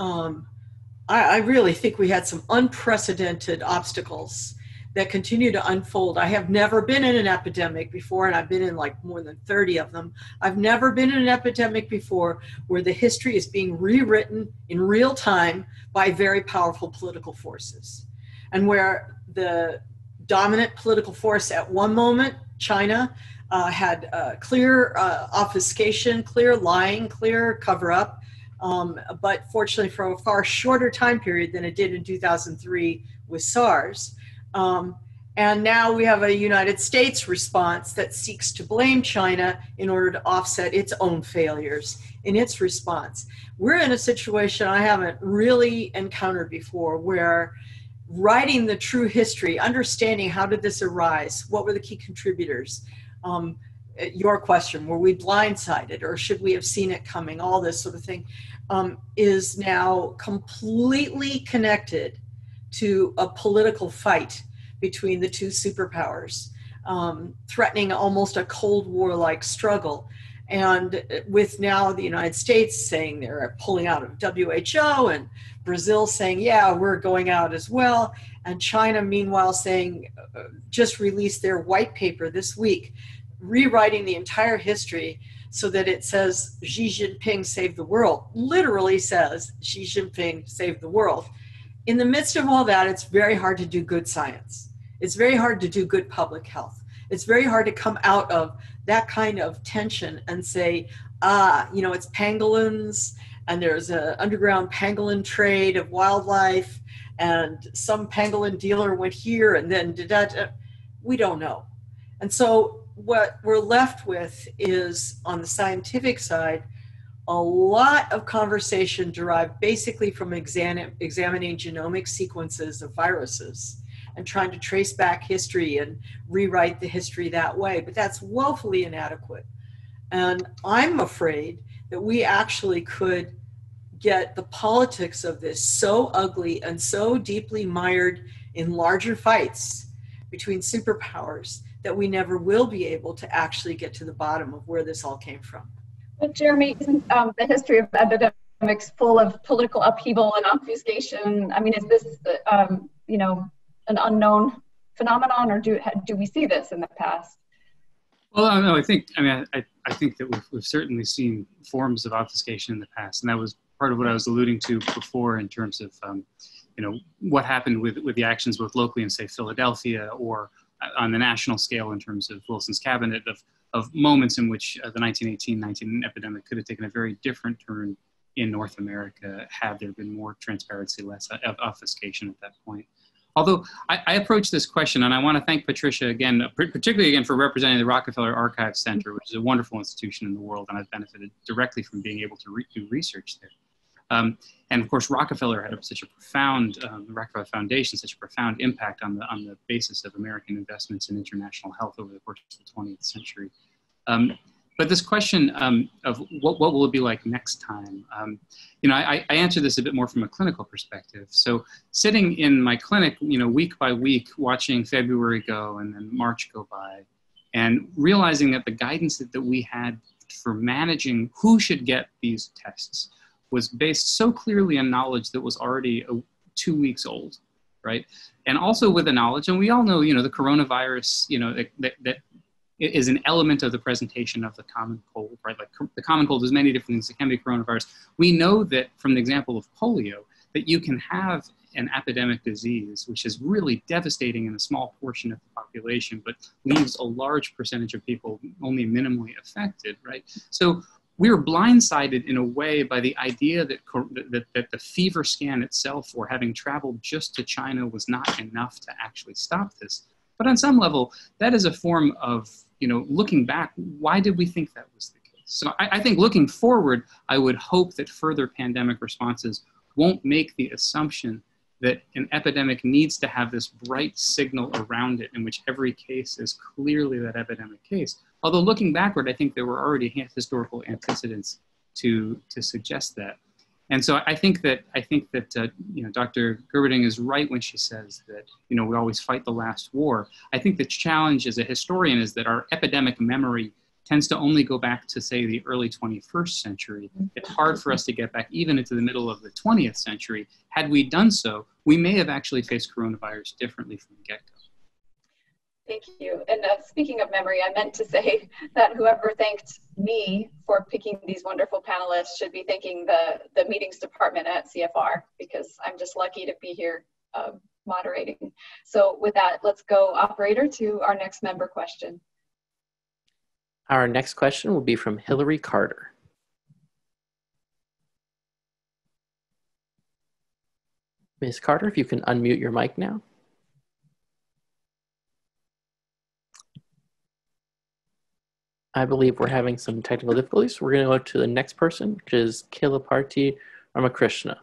B: I really think we had some unprecedented obstacles that continue to unfold. I have never been in an epidemic before, and I've been in like more than 30 of them. I've never been in an epidemic before where the history is being rewritten in real time by very powerful political forces, and where the dominant political force at one moment, China, had clear obfuscation, clear lying, clear cover-up, but fortunately for a far shorter time period than it did in 2003 with SARS. And now we have a United States response that seeks to blame China in order to offset its own failures in its response. We're in a situation I haven't really encountered before, where writing the true history, understanding how did this arise, what were the key contributors, your question, were we blindsided or should we have seen it coming, all this sort of thing, is now completely connected to a political fight between the two superpowers, threatening almost a Cold War-like struggle. And with now the United States saying they're pulling out of WHO, and Brazil saying, yeah, we're going out as well, and China meanwhile saying, just released their white paper this week, rewriting the entire history so that it says Xi Jinping saved the world, literally says Xi Jinping saved the world. In the midst of all that, it's very hard to do good science. It's very hard to do good public health. It's very hard to come out of that kind of tension and say, it's pangolins, and there's an underground pangolin trade of wildlife, and some pangolin dealer went here, and then we don't know. And so what we're left with is, on the scientific side, a lot of conversation derived basically from examining genomic sequences of viruses and trying to trace back history and rewrite the history that way. But that's woefully inadequate. And I'm afraid that we actually could get the politics of this so ugly and so deeply mired in larger fights between superpowers that we never will be able to actually get to the bottom of where this all came from.
A: But Jeremy, isn't the history of epidemics epidemics full of political upheaval and obfuscation? I mean, is this, you know, an unknown phenomenon, or do we see this in the past?
D: Well, no, I think that we've certainly seen forms of obfuscation in the past, and that was part of what I was alluding to before in terms of, you know, what happened with the actions both locally in, say, Philadelphia, or on the national scale in terms of Wilson's cabinet, of moments in which the 1918-19 epidemic could have taken a very different turn in North America had there been more transparency, less obfuscation at that point. Although I approach this question, and I want to thank Patricia again, particularly again for representing the Rockefeller Archives Center, which is a wonderful institution in the world, and I've benefited directly from being able to do research there. And of course, Rockefeller had such a profound, the Rockefeller Foundation, such a profound impact on the basis of American investments in international health over the course of the 20th century. But this question of what will it be like next time? You know, I answer this a bit more from a clinical perspective. So sitting in my clinic, you know, week by week, watching February go and then March go by, and realizing that the guidance that we had for managing who should get these tests was based so clearly on knowledge that was already 2 weeks old, right? And also with the knowledge, and we all know, you know, the coronavirus, you know, that is an element of the presentation of the common cold, right? Like the common cold is many different things. It can be coronavirus. We know that from the example of polio, that you can have an epidemic disease, which is really devastating in a small portion of the population, but leaves a large percentage of people only minimally affected, right? So we were blindsided in a way by the idea that the fever scan itself, or having traveled just to China, was not enough to actually stop this. But on some level, that is a form of, you know, looking back, why did we think that was the case? So I think looking forward, I would hope that further pandemic responses won't make the assumption that an epidemic needs to have this bright signal around it in which every case is clearly that epidemic case. Although looking backward, I think there were already historical antecedents to suggest that. And so I think that you know, Dr. Gerberding is right when she says that, you know, we always fight the last war. I think the challenge as a historian is that our epidemic memory tends to only go back to, say, the early 21st century. It's hard for us to get back even into the middle of the 20th century. Had we done so, we may have actually faced coronavirus differently from the get-go.
A: Thank you. And speaking of memory, I meant to say that whoever thanked me for picking these wonderful panelists should be thanking the meetings department at CFR, because I'm just lucky to be here moderating. So with that, let's go, operator, to our next member question.
E: Our next question will be from Hillary Carter. Ms. Carter, if you can unmute your mic now. I believe we're having some technical difficulties. We're going to go to the next person, which is Kilaparti Ramakrishna.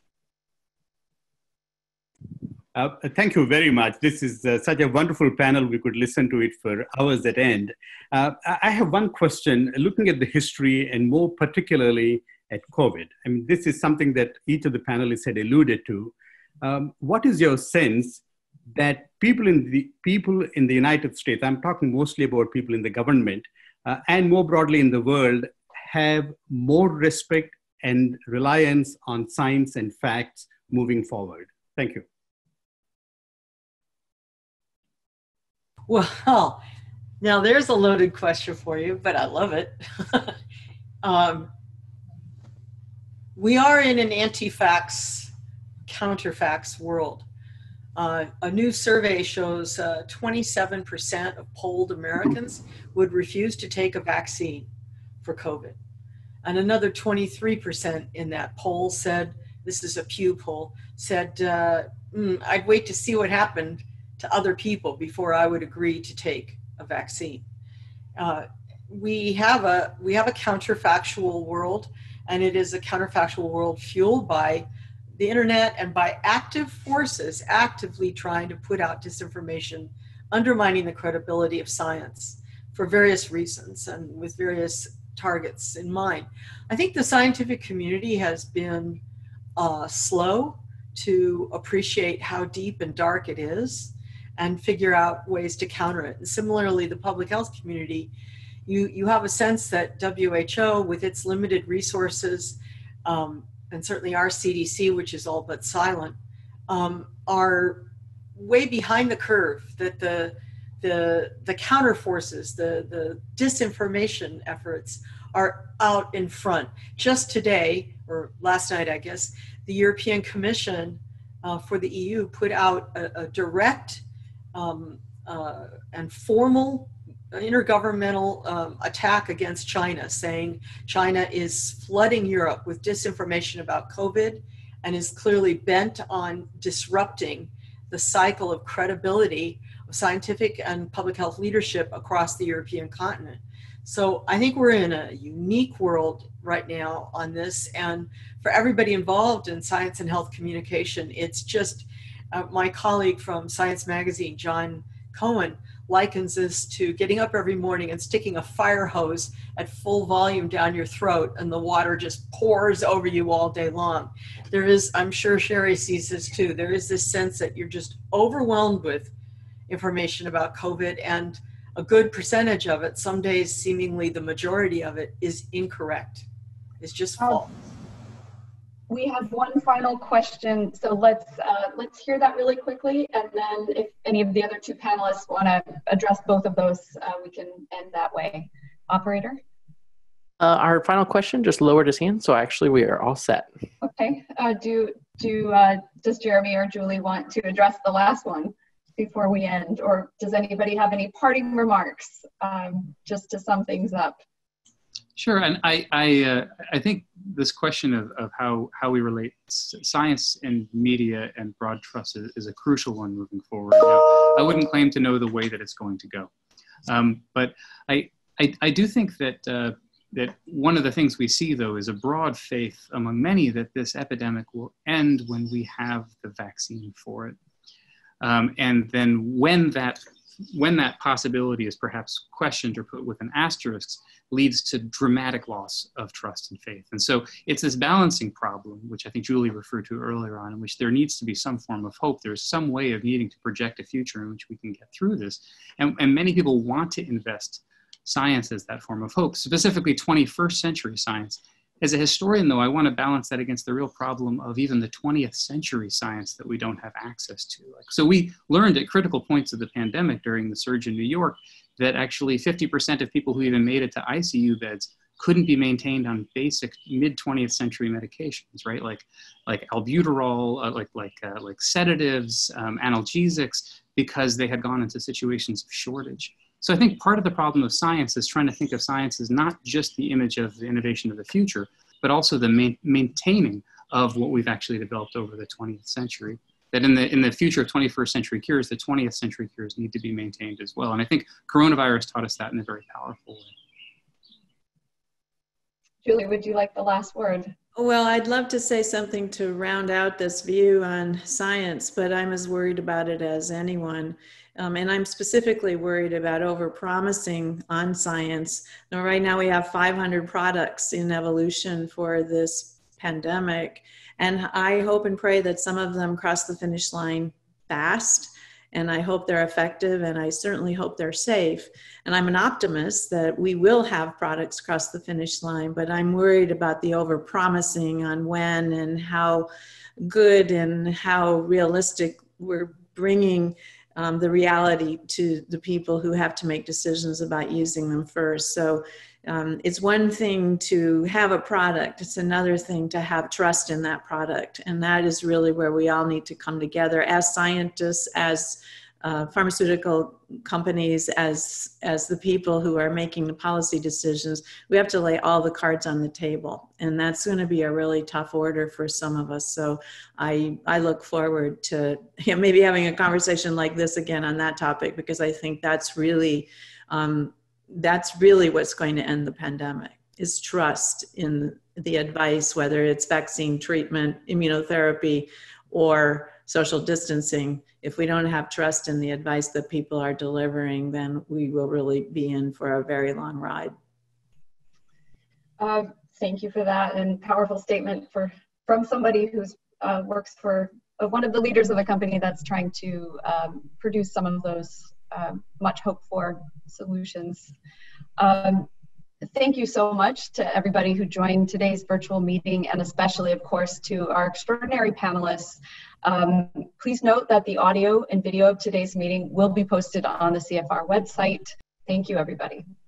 H: Thank you very much. This is such a wonderful panel. We could listen to it for hours at end. I have one question, looking at the history and more particularly at COVID. I mean, this is something that each of the panelists had alluded to. What is your sense that people in the United States, I'm talking mostly about people in the government, and more broadly in the world, have more respect and reliance on science and facts moving forward? Thank you.
B: Well, now there's a loaded question for you, but I love it. We are in an anti-facts, counter-facts world. A new survey shows 27% of polled Americans would refuse to take a vaccine for COVID. And another 23% in that poll said, this is a Pew poll, said, I'd wait to see what happened to other people before I would agree to take a vaccine. We have a counterfactual world, and it is a counterfactual world fueled by the internet and by active forces actively trying to put out disinformation, undermining the credibility of science for various reasons and with various targets in mind. I think the scientific community has been slow to appreciate how deep and dark it is and figure out ways to counter it. And similarly, the public health community, you have a sense that WHO, with its limited resources, and certainly our CDC, which is all but silent, are way behind the curve, that the counter forces, the disinformation efforts are out in front. Just today, or last night, I guess, the European Commission for the EU put out a direct and formal intergovernmental attack against China, saying China is flooding Europe with disinformation about COVID and is clearly bent on disrupting the cycle of credibility of scientific and public health leadership across the European continent. So I think we're in a unique world right now on this, and for everybody involved in science and health communication, it's just, my colleague from Science Magazine, John Cohen, likens this to getting up every morning and sticking a fire hose at full volume down your throat, and the water just pours over you all day long. There is, I'm sure Sheri sees this too, there is this sense that you're just overwhelmed with information about COVID, and a good percentage of it, some days seemingly the majority of it, is incorrect. It's just false.
A: We have one final question, so let's hear that really quickly, and then if any of the other two panelists want to address both of those, we can end that way. Operator?
E: Our final question just lowered his hand, so actually we are all set.
A: Okay. Does Jeremy or Julie want to address the last one before we end, or does anybody have any parting remarks just to sum things up?
D: Sure, and I think this question of how we relate science and media and broad trust is a crucial one moving forward. Now, I wouldn't claim to know the way that it's going to go, but I do think that that one of the things we see, though, is a broad faith among many that this epidemic will end when we have the vaccine for it, and then when that possibility is perhaps questioned or put with an asterisk, leads to dramatic loss of trust and faith. And so it's this balancing problem, which I think Julie referred to earlier on, in which there needs to be some form of hope. There's some way of needing to project a future in which we can get through this. And many people want to invest science as that form of hope, specifically 21st century science. As a historian, though, I want to balance that against the real problem of even the 20th century science that we don't have access to. So we learned at critical points of the pandemic during the surge in New York that actually 50% of people who even made it to ICU beds couldn't be maintained on basic mid-20th century medications, right? Like albuterol, like sedatives, analgesics, because they had gone into situations of shortage. So I think part of the problem of science is trying to think of science as not just the image of the innovation of the future, but also the maintaining of what we've actually developed over the 20th century. That in the future of 21st century cures, the 20th century cures need to be maintained as well. And I think coronavirus taught us that in a very powerful way.
A: Julie, would you like the last word?
C: Well, I'd love to say something to round out this view on science, but I'm as worried about it as anyone. And I'm specifically worried about overpromising on science. Now, right now we have 500 products in evolution for this pandemic. And I hope and pray that some of them cross the finish line fast. And I hope they're effective, and I certainly hope they're safe. And I'm an optimist that we will have products cross the finish line, but I'm worried about the overpromising on when and how good and how realistic we're bringing the reality to the people who have to make decisions about using them first. So it's one thing to have a product, it's another thing to have trust in that product. And that is really where we all need to come together as scientists, as pharmaceutical companies, as the people who are making the policy decisions. We have to lay all the cards on the table. And that's going to be a really tough order for some of us. So I look forward to maybe having a conversation like this again on that topic, because I think that's really what's going to end the pandemic, is trust in the advice, whether it's vaccine, treatment, immunotherapy, or social distancing. If we don't have trust in the advice that people are delivering, then we will really be in for a very long ride.
A: Thank you for that, and powerful statement from somebody who's works for one of the leaders of a company that's trying to produce some of those much hoped for solutions. thank you so much to everybody who joined today's virtual meeting, and especially, of course, to our extraordinary panelists. Please note that the audio and video of today's meeting will be posted on the CFR website. Thank you, everybody.